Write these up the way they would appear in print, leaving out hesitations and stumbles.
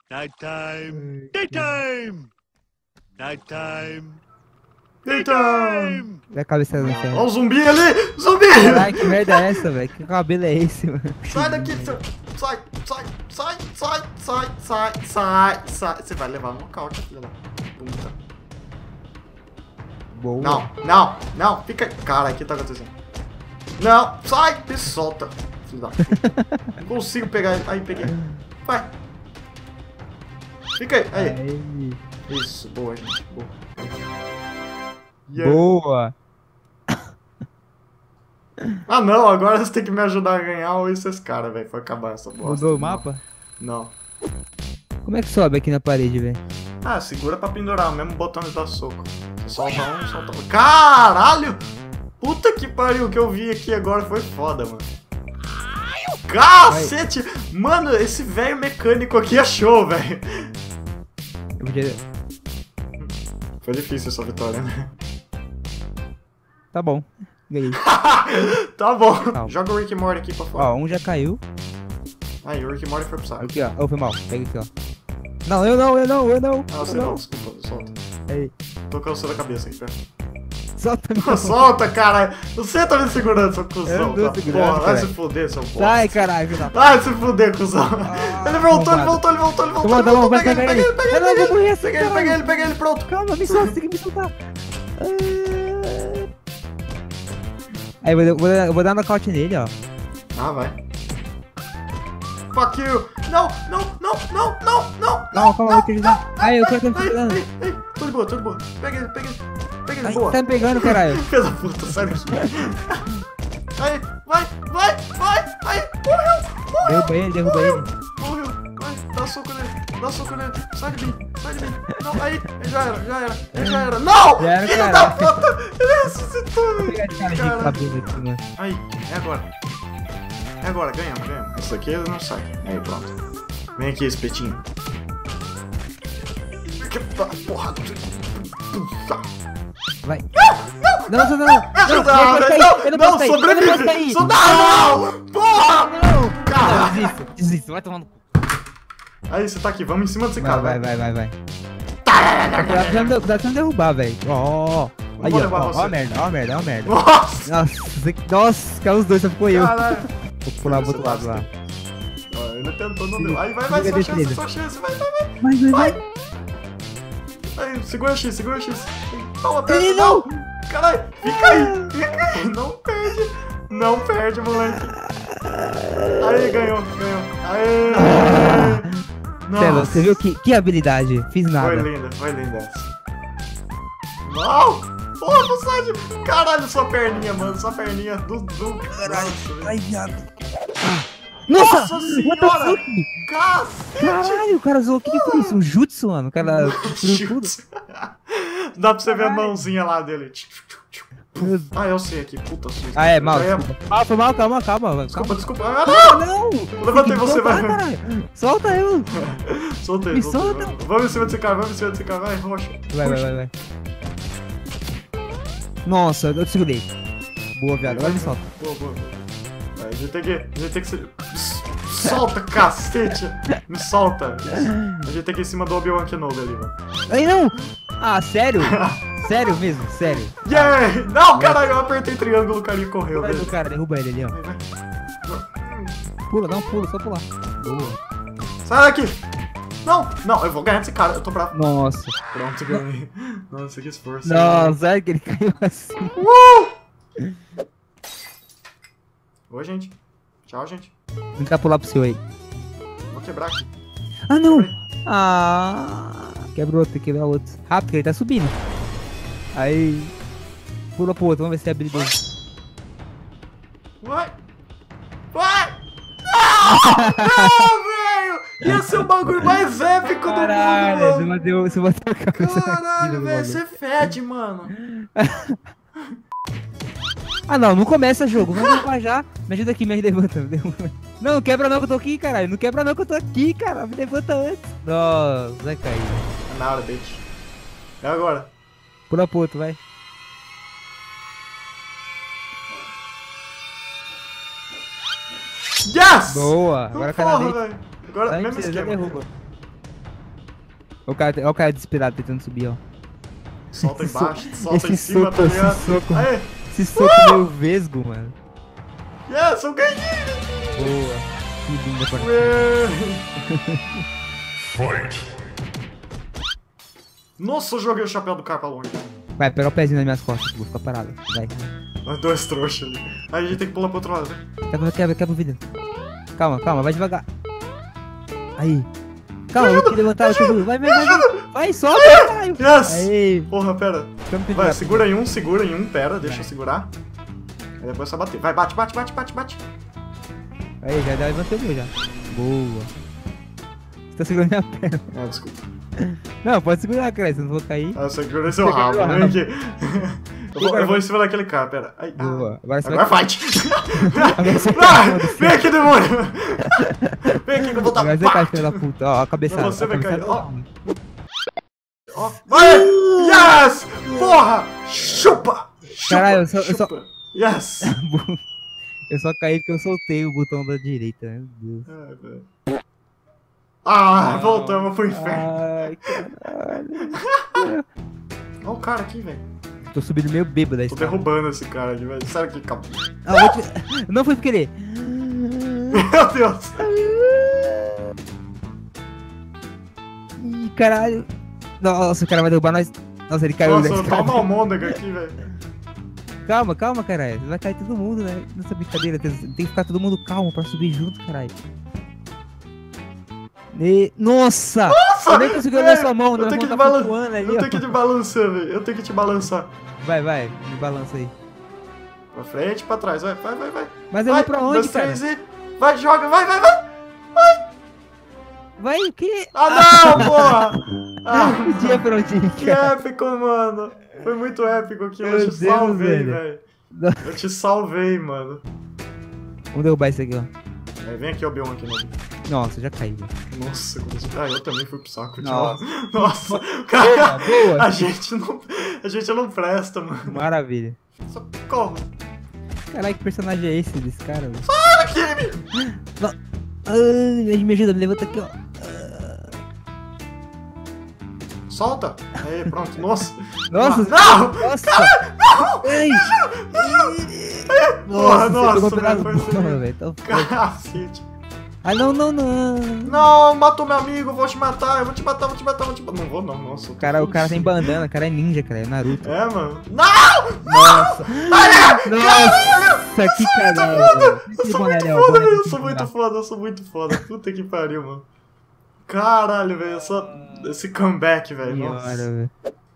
Nighttime. Daytime. Nighttime. Daytime. Olha a cabeça do inferno. Olha o zumbi ali! Zumbi! Caralho, que merda é essa, velho? Que cabelo é esse, mano? Sai daqui! Sai! Sai! Sai! Sai! Sai! Sai! Sai! Sai! Você vai levar um nocaute, filha da puta. Boa. Não! Não! Não! Fica aí! Cara, o que tá acontecendo? Não! Sai! Me solta! Filho da puta. Não consigo pegar ele. Aí, peguei. Vai! Fica aí! Aí! Isso! Boa, gente! Boa! Yeah. Boa. Ah não, agora você tem que me ajudar a ganhar ou esses caras, velho. Foi acabar essa bosta. Mudou o mapa? Não. Como é que sobe aqui na parede, velho? Ah, segura pra pendurar, o mesmo botão de dar soco. Você solta um, solta outro. Caralho! Puta que pariu, o que eu vi aqui agora foi foda, mano. Cacete! Mano, esse velho mecânico aqui achou, velho. Eu podia... Foi difícil essa vitória, né? Tá bom. Ganhei. Tá bom. Calma. Joga o Rick e Morty aqui pra fora. Ó, um já caiu. Aí, o Rick e Morty foi pro saco. Aqui, ó. Oh, foi mal. Pega aqui, ó. Não, eu não. Ah, você não, desculpa, solta. Aí. Tô cansando a cabeça aqui, pera. Solta, meu. Solta, cara! Você tá me segurando, seu Eu cuzão. não tô Tá? segurando, Porra, vai cara. se fuder, seu bosta. Sai, caralho, filho da puta. Vai se fuder, cuzão. Ele voltou, ele arrombado. voltou, ele voltou, ele voltou. Tá bom, vai, Pega ele, pega pega ele. ele, pega Eu não ele. vou morrer assim, Pega ele, caralho. pega ele, pronto. Calma, me solta, você tem que me soltar. Aí, eu vou dar nocaute nele, ó. Ah, vai. Fuck you. Não. Calma, eu vou te ajudar. Aí, eu tô te ajudando. Ai, tô de boa. Pega ele, Ai, boa. tá me pegando, caralho. Filha da puta, sai daqui. Aí, vai. Aí, morreu. Derruba ele. Morreu. Vai, dá soco nele. Sai de mim. Não, aí, já era. Não! Já era, Filho cara. da puta! Ele ressuscitou, Vou pegar de cara de Caralho. cabelo aqui, mano. Aí, é agora, ganhamos. Isso aqui ele não sai. Aí, pronto. Vem aqui, espetinho. Porra. Vai. Não. Não, sobrevive! Não! Porra! Não! Caralho! Desisto, vai tomando. Aí, você tá aqui, vamos em cima desse cara. Vai. Cuidado pra não derrubar, velho. Ó. Aí, vou levar você. ó a merda. Nossa! Nossa, caiu os dois, só ficou eu. Caralho! Vou pular pro outro lado lá. Ó, ele tentou, não deu. Aí, vai, sua chance, vai. Vai. Aí, segura X. Toma, Ele aperta, não! Caralho, fica aí. Não perde, moleque. Aí, ganhou. Aê! Celo, você viu que habilidade? Fiz nada. Foi linda essa. Não! Porra, Possad! Caralho, sua perninha, mano. Sua perninha do... Caralho. Ai, viado. Nossa! What the senhora! fuck? Cacete! Caralho, o cara usou o que foi isso? Um jutsu, mano? O cara destruiu tudo. Dá pra você ver a mãozinha lá dele. Ah, eu sei aqui. Puta susto. Ah, é, mal. Já Desculpa. Foi mal, calma. Desculpa. Ah, Ah, não! levantei Tem que você, soltar, vai. caralho. Solta eu! Soltei. Me solta. Vamos em cima desse cara, vai, roxa. Vai. Nossa, eu te segurei. Boa, viado. Agora me solta. Boa. A gente tem que ser... Solta, cacete! Me solta! A gente tem que ir em cima do Obi-Wan Kenobi ali, mano. Ai, não! Ah, sério? Sério mesmo? Sério? Yeah! Não, caralho, eu apertei triângulo, o carinha correu, Vai velho. do cara, derruba ele ali, ó. Vai. Pula, dá um pulo, só pular. Boa. Sai daqui! Não, eu vou ganhar desse cara, eu tô bravo. Nossa. Pronto, ganhei. Nossa, que esforço. Nossa, sério que ele caiu assim? Oi, gente. Tchau, gente. Vou tentar pular pro seu aí. Vou quebrar aqui. Ah, não! Quebra outro, tem que quebrar outro. Rápido, ele tá subindo. Aí. Pula pro outro, vamos ver se é habilidoso. Vai! Não, velho! Ia ser o bagulho mais épico do mundo, Caralho, mano. você bateu a cabeça aqui Caralho, no velho, bagulho. você fede, mano. Ah, não começa jogo. Vamos lá já. Me ajuda aqui, me levanta. Não quebra não que eu tô aqui, caralho. Não quebra não que eu tô aqui, cara. Me levanta antes. Nossa, vai cair. É na hora, bitch. É agora. Pula pro outro, vai. Yes! Boa. Agora Porra, canalei. velho. Agora, Aí mesmo você já esquema. derruba. Olha o cara desesperado tentando subir, ó. Solta Esse embaixo, solta esse em cima, soco, tá esse ligado? soco. Aê! Esse soco meio vesgo, mano. Yes, eu ganhei! Boa. Que linda partida. Ué. Nossa, eu joguei o chapéu do cara pra longe. Vai, pega o pezinho nas minhas costas, vou ficar parado. Vai. Mas dois trouxas ali. Aí a gente tem que pular pro outro lado, né? Quebra o vidro. Calma, vai devagar. Aí. Calma, eu vou te levantar, eu te ajudo. Vai. Vai, sobe, caralho. Yes! Aí. Porra, pera. Ficamos Vai, pendurados. segura em um, pera, deixa eu segurar. Aí depois só bater. Vai, bate. Aí, já levantei o meu já. Boa. Você tá segurando minha perna. Ah, desculpa. Não, pode segurar, cara, senão eu não vou cair. Ah, eu segurei seu rabo, Segura o né? rabo. Aqui. Eu vou em cima daquele cara, pera. Ai, Boa. Agora você Agora vai. fight! Agora você Ah, vem aqui, demônio! Vem aqui que eu vou dar Agora você cai, filho da puta. Ó, a cabeçada. Você vai cair, ó. Ó, vai! Yes! Porra! Chupa! Caralho, eu só- chupa. Yes! Eu só caí porque eu soltei o botão da direita, meu Deus. Ai, velho. Ah, voltamos pro inferno. Ai, caralho. Olha o cara aqui, velho. Tô subindo meio bêbado da Tô escada. derrubando esse cara aqui, velho. Sério que acabou. Ah, não foi por querer. Meu Deus! Ih, caralho. Nossa, o cara vai derrubar nós. Nossa, ele caiu Nossa, da tá escada. uma almôndega aqui, velho. Calma, caralho. Vai cair todo mundo, né? Nessa brincadeira. Tem que ficar todo mundo calmo pra subir junto, caralho. Nossa! Eu nem consegui olhar sua mão, eu né? tenho que Tá te balan- flutuando ali, Eu ó. tenho que te balançar, velho. Eu tenho que te balançar. Vai, me balança aí. Pra frente, pra trás, vai. Mas eu Vai, vou pra onde, 2, cara? 3 e... Vai, joga, vai! Vai o quê? Ah, não, porra! Ah, Podia pra onde ir, que cara. épico, mano. Foi muito épico que eu Meu te Deus, salvei, velho. velho. Eu te salvei, mano. Vamos derrubar isso aqui, ó. Aí, vem aqui, Obi-Wan, aqui, né? Nossa, já caiu. Nossa, eu também fui pro saco. Nossa. Nossa, cara, Boa. a gente não presta, mano. Maravilha. Socorro. Caralho, que personagem é esse desse cara, velho? Olha aqui, Ai, me ajuda, me levanta aqui, ó. solta. Aí, pronto, nossa. Nossa, Não! nossa! Ai! Porra, Nossa, nossa, você pegou um pedaço velho, foi bom, isso. velho. Então, Cacete. ah, não. Não, matou meu amigo, vou te matar, eu vou te matar. Não vou não, nossa. O cara tem bandana, o cara é ninja, cara, é Naruto. É, mano. Não! Nossa! Nossa, que cagada! Eu sou muito foda, velho. Eu sou muito foda. Puta que pariu, mano. Caralho, velho. Esse comeback, velho. Nossa. velho.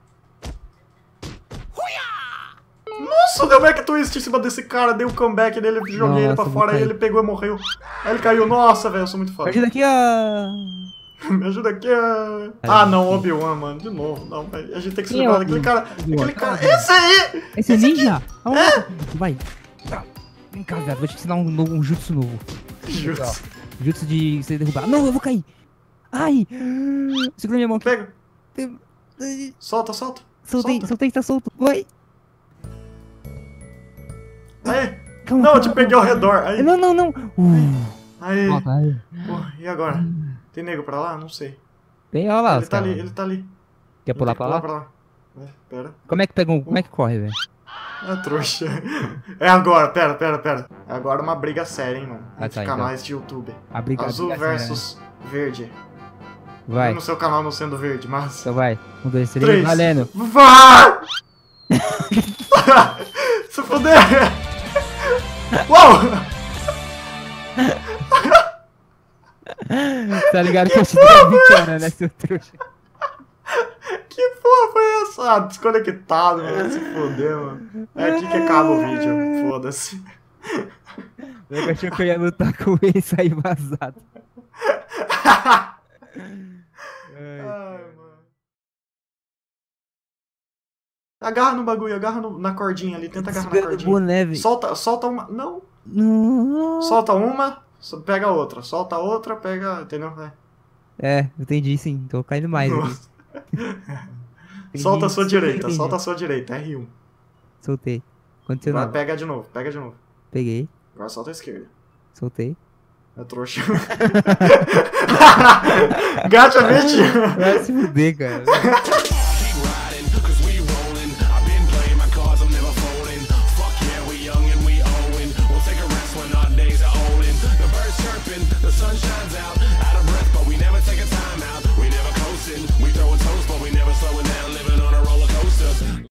Nossa, deu back twist em cima desse cara. Dei um comeback nele, joguei ele pra Nossa, fora, vou aí cair. ele pegou e morreu. Aí ele caiu. Nossa, velho, eu sou muito A foda. partir daqui, ó. Me ajuda aqui. Ah, não, Obi-Wan, mano. De novo. Não, velho. A gente tem que se Quem é livrar daquele cara. Obi-Wan? Aquele cara. Esse aí! Esse é ninja? Vai. Vem cá, velho, vou te ensinar um jutsu novo. Jutsu. Jutsu de você derrubar. Não, eu vou cair. Ai! Segura minha mão aqui. Pega. Ai, Solta. soltei, tá solto. Vai. Aí. Calma, Não, eu te calma, peguei ao redor. Aí. Não. Aí. Ó, vai. Porra, e agora? Tem nego pra lá? Não sei. Vem, ó lá. Ele os tá caras. ali, ele tá ali. Quer pular pra lá? É, pera. Como é que pega como é que corre, velho? É trouxa. É agora, pera. É agora uma briga séria, hein, mano. Ah, Entre tá, então. canais de YouTube. A briga Azul a briga séria, versus verde. né? Vai, No seu canal não sendo verde, mas... então vai. 1, 2, 3, 3. valendo. Vai! Se fuder! Uou! Tá ligado que eu te dei vitória, né, seu trouxa? Que porra foi essa? Ah, desconectado, mano. Se fuder, mano. É aqui que acaba o vídeo. Foda-se. Eu achei que eu ia lutar com ele e sair vazado. Ai, mano. Agarra no bagulho, na cordinha ali. Tenta agarrar na Segura do cordinha. boné, velho. Solta uma. Não. Não. Solta uma, pega a outra. Solta a outra, pega. Entendeu? Vai. É, eu entendi sim. Tô caindo mais aqui. Nossa. Entendi, Solta a sua sim, direita, entendi. solta a sua direita. R1. Soltei. Aconteceu Agora nada. pega de novo, pega de novo. Peguei. Agora solta a esquerda. Soltei. É trouxa. Gacha, mente. Vai se fuder, cara.